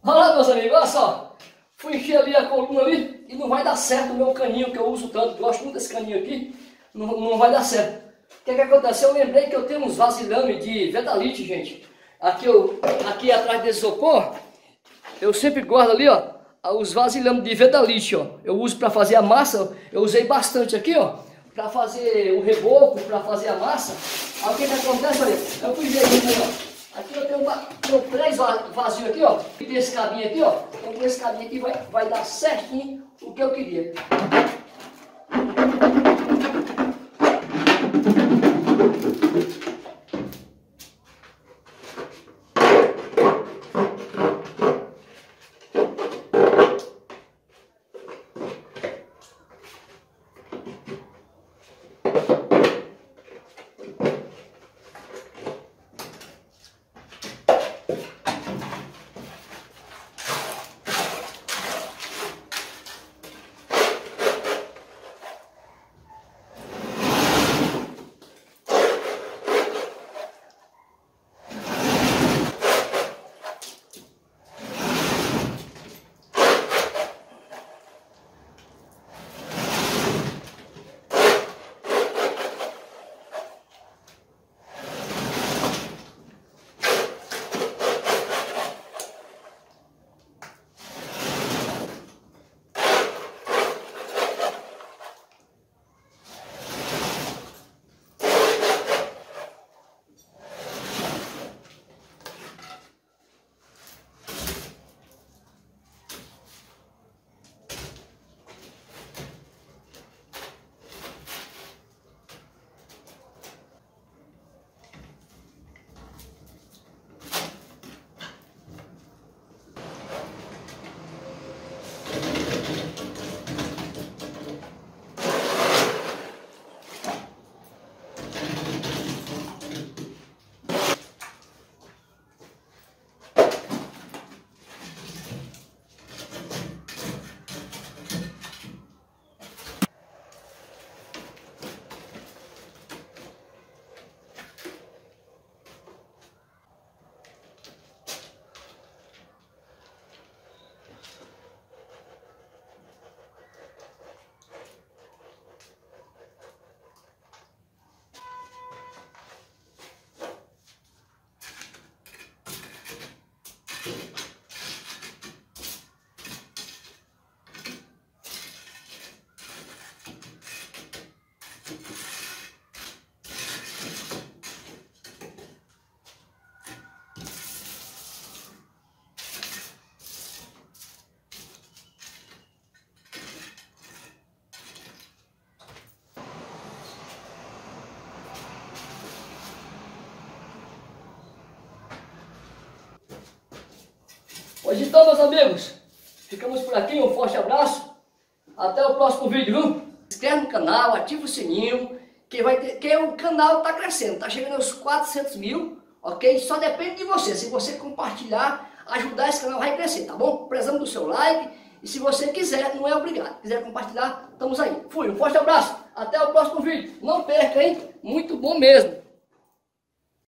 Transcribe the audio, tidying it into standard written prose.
Olha lá, meus amigos, olha só. Fui encher ali a coluna ali e não vai dar certo o meu caninho que eu uso tanto. Gosto muito desse caninho aqui, não vai dar certo. O que aconteceu? Eu lembrei que eu tenho uns vasilhames de Vedalite, gente. Aqui atrás desse isopor, eu sempre guardo ali, ó, os vasilhames de Vedalite, ó. Eu uso para fazer a massa, eu usei bastante aqui, ó, para fazer o reboco, para fazer a massa. Aí o que acontece, olha, eu fui ver aqui, ó. Aqui eu tenho 3 vazios aqui, ó. E esse cabinho aqui, ó. Então com esse cabinho aqui vai dar certinho o que eu queria. Hoje então, meus amigos, ficamos por aqui, um forte abraço, até o próximo vídeo, viu? Se inscreve no canal, ativa o sininho, que o canal está crescendo, está chegando aos 400 mil, ok? Só depende de você, se você compartilhar, ajudar esse canal vai crescer, tá bom? Precisamos do seu like, e se você quiser, não é obrigado, quiser compartilhar, estamos aí. Fui, um forte abraço, até o próximo vídeo, não perca, hein? Muito bom mesmo!